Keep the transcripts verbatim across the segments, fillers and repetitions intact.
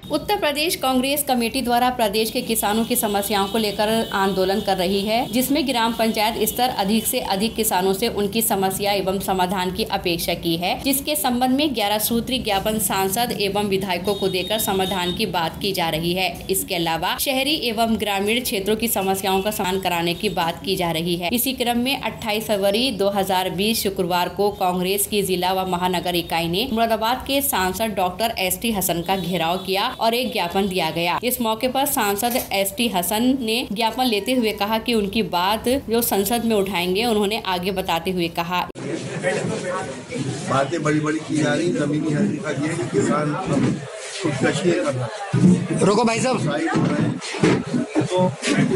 Uttar Pradesh Congress committee द्वारा प्रदेश के किसानों की समस्याओं को लेकर आंदोलन कर रही है, जिसमें ग्राम पंचायत स्तर अधिक से अधिक किसानों से उनकी समस्या एवं समाधान की अपेक्षा की है, जिसके संबंध में ग्यारह सूत्री ज्ञापन सांसद एवं विधायकों को देकर समाधान की बात की जा रही है। इसके अलावा शहरी एवं ग्रामीण क्षेत्रों की समस्याओं का समाधान कराने की बात की जा रही है। इसी क्रम में अट्ठाईस फरवरी दो हजार बीस शुक्रवार को कांग्रेस की जिला व महानगर इकाई ने मुरादाबाद के सांसद डॉक्टर एस टी हसन का घेराव किया और एक ज्ञापन दिया गया। इस मौके पर सांसद एस टी हसन ने ज्ञापन लेते हुए कहा कि उनकी बात जो संसद में उठाएंगे। उन्होंने आगे बताते हुए कहा, बातें बड़ी बड़ी की जा रही, जमीनी हकीकत ये है कि किसान खुदकशी कर रहा है। रोको भाई साहब। तो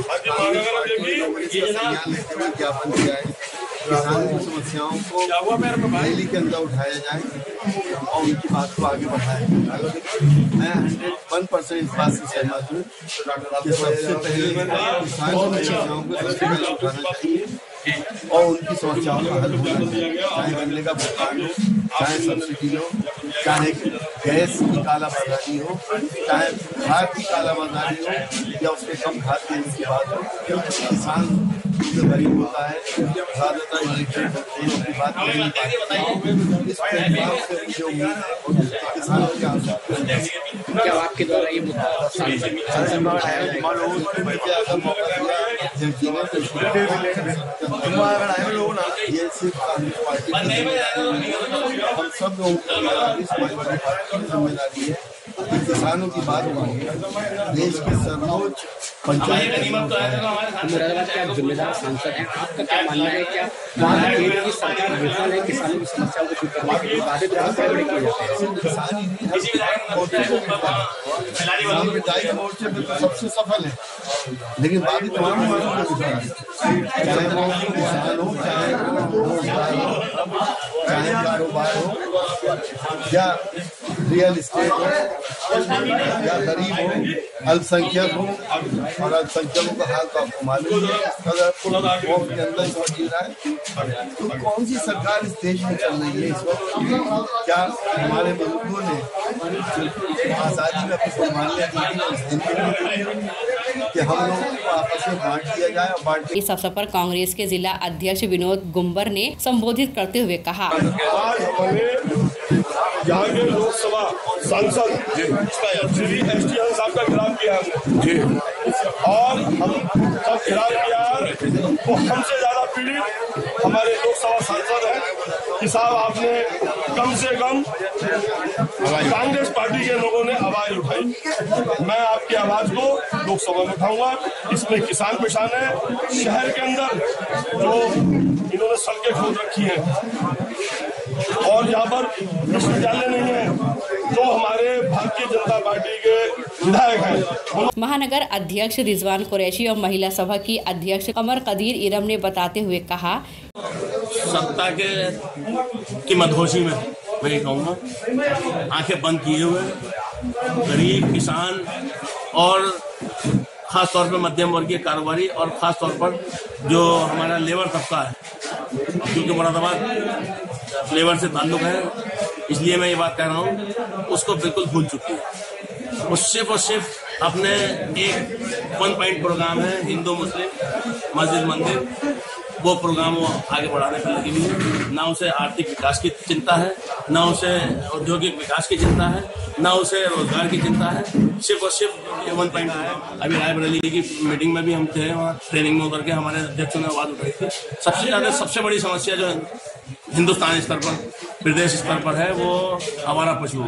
ज्ञापन दिया है, किसानों की समस्याओं को रैली के अंदर उठाया जाए और उनकी बात को आगे बढ़ाया जाए। मैं हंड्रेड वन परसेंट इस बात से सहमत हूँ कि सबसे पहले किसान की समस्याओं को सबसे पहले उठाना चाहिए और उनकी समस्याओं का हल होना चाहिए। चाहे गन्ने का भुगतान हो, चाहे सब्सिडी हो, चाहे गैस की कालाबाजारी हो, चाहे खाद की कालाबाजारी हो या उसके कम खाद देने की बात हो। किसान जो गरीब होता है ज्यादातर इलिटरेट होते हैं, उनकी बात नहीं पाते। इस प्लेटफॉर्म से मुझे उम्मीद है किसानों के आंसू क्या आपके द्वारा ये मुद्दा ये सिर्फ कांग्रेस पार्टी हम सब लोगों की जिम्मेदारी है कि किसानों की बात देश के सर्वोच्च पंचायत मुरादाबाद के जिम्मेदार सांसद हैं, आपका क्या मानना है? क्या वहाँ केंद्र की सरकार विफल है किसानों की समस्याओं को दूर करने के लिए? वादे तो बहुत बड़े किए जाते हैं। विधायक मोर्चे में तो सबसे सफल है, लेकिन बाकी तमाम चाहे वो किसान हो, चाहे चाहे कारोबार हो या रियल एस्टेट हो या गरीब हो, अल्पसंख्यक हो। और अल्पसंख्यकों का हाल तो आपको मालूम है, के अंदर इस वक्त रहा है। तो कौन सी सरकार इस देश में चल रही है इस वक्त? क्या हमारे बुजुर्गों ने आजादी में अपनी कुर्बानियां दी कि हम लोगों को आपस में बांट दिया जाए और बांट। इस अवसर पर कांग्रेस के जिला अध्यक्ष विनोद गुम्बर ने संबोधित करते हुए कहा, यहाँ के लोकसभा सांसद श्री एस टी हसन साहब का खिलाफ किया हमने और हम सब खिलाफ किया तो हमसे ज्यादा पीड़ित हमारे लोकसभा सांसद हैं कि साहब आपने कम से कम कांग्रेस पार्टी के लोगों ने आवाज उठाई। मैं आपकी आवाज को लोकसभा में उठाऊंगा। इसमें किसान परेशान है, शहर के अंदर जो इन्होंने सड़कें खोद रखी हैं और यहाँ पर विश्वविद्यालय नहीं है, तो हमारे भारतीय जनता पार्टी के विधायक हैं। महानगर अध्यक्ष रिजवान कुरैशी और महिला सभा की अध्यक्ष कमर कदीर इरम ने बताते हुए कहा, सत्ता के की मदहोशी में मैं ये कहूँगा आंखें बंद किए हुए गरीब किसान और खास तौर पर मध्यम वर्गीय कारोबारी और खास तौर पर जो हमारा लेबर तबका है, क्योंकि मुरादाबाद लेबर से ताल्लुक है, इसलिए मैं ये बात कह रहा हूँ, उसको बिल्कुल भूल चुकी है। वो सिर्फ और सिर्फ अपने एक वन पॉइंट प्रोग्राम है, हिंदू मुस्लिम मस्जिद मंदिर, वो प्रोग्राम वो आगे बढ़ाने पर लगी हुई है। ना उसे आर्थिक विकास की चिंता है, ना उसे औद्योगिक विकास की चिंता है, ना उसे रोजगार की चिंता है। सिर्फ और सिर्फ वन पॉइंट है। अभी रायबरेली की मीटिंग में भी हम थे, वहाँ ट्रेनिंग में उतर के हमारे अध्यक्षों ने आवाज उठाई थी। सबसे ज्यादा सबसे बड़ी समस्या जो हिंदुस्तान स्तर पर, प्रदेश स्तर पर है, वो आवारा पशु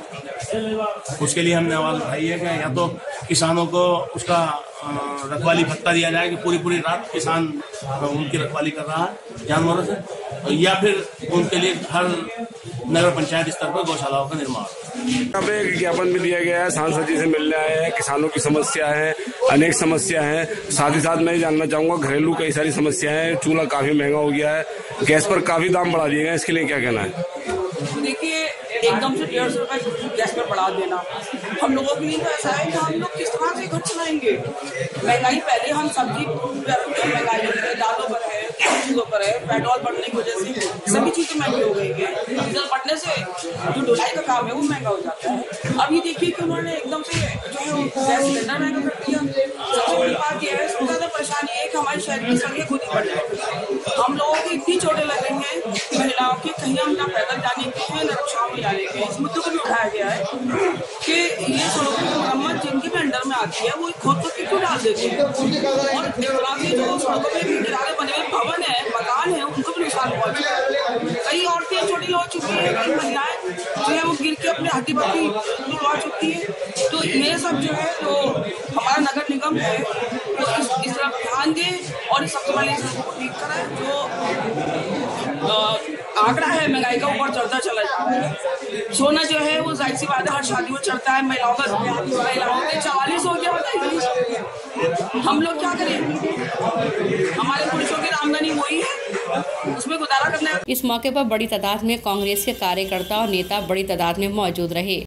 होगी। उसके लिए हमने आवाज उठाई है कि या तो किसानों को उसका रखवाली भत्ता दिया जाए कि पूरी पूरी रात किसान उनकी रखवाली कर रहा है जानवरों से, या फिर उनके लिए हर नगर पंचायत स्तर पर गौशालाओं का निर्माण। यहाँ पे एक ज्ञापन भी दिया गया है, सांसद जी से मिलने आए हैं, किसानों की समस्या है, अनेक समस्या है। साथ ही साथ मैं जानना चाहूंगा घरेलू कई सारी समस्याएं हैं, चूल्हा काफी महंगा हो गया है, गैस पर काफी दाम बढ़ा दिए गए, इसके लिए क्या कहना है? देखिए, एकदम से डेढ़ सौ रुपए गैस पर बढ़ा देना हम लोगों के लिए तो ऐसा है कि हम लोग किस तरह से घर चलाएंगे। महंगाई पहले हम सब्जी महंगाई दालों पर है, चीजों पर है। पेट्रोल बढ़ने की वजह से सभी चीजें महंगी हो गई है। डीजल बढ़ने से जो ढुलाई का काम है वो महंगा हो जाता है। अब ये देखिए कि उन्होंने एकदम से जो है गैस सिलेंडर महंगा कर दिया। सबसे बड़ी बात यह है, सबसे ज्यादा परेशानी है कि हमारे शहर की संख्या खुद ही बढ़ जाएगी। हम लोगों को इतनी चोटें लग रही हैं महिलाओं की, कहीं हम ना पैदल जाने के हैं न रिक्शाओं में जाने के। इस मुद्दे को भी उठाया गया है कि ये सड़कों की मरम्मत जिनके भी अंडर में आती है वो खोद कर क्यों डाल देते हैं, और इस तरह से जो सड़कों पे किनारे बने हुए भवन है, मकान है, उनको भी नुकसान पहुंच रहा है। कई औरतें छोटी हो चुकी है, कई महिलाएं जो है वो गिर के अपने हड्डी बत्ती तोड़वा चुकी है। तो ये सब जो है जो हमारा नगर निगम है वो इस, इस तरफ ध्यान दे और सबसे पहले इसको ठीक कराए। जो आंकड़ा है महंगाई का ऊपर चढ़ता चला जा रहा है। सोना जो है वो जाहिर सी बात है हर शादी में चढ़ता है। महिलाओं का महिलाओं के चवालीस हो गया, बताइए हम लोग क्या करें? हमारे पुरुषों की आमदनी वही है, उसमें गुजारा करना है। इस मौके पर बड़ी तादाद में कांग्रेस के कार्यकर्ता और नेता बड़ी तादाद में मौजूद रहे।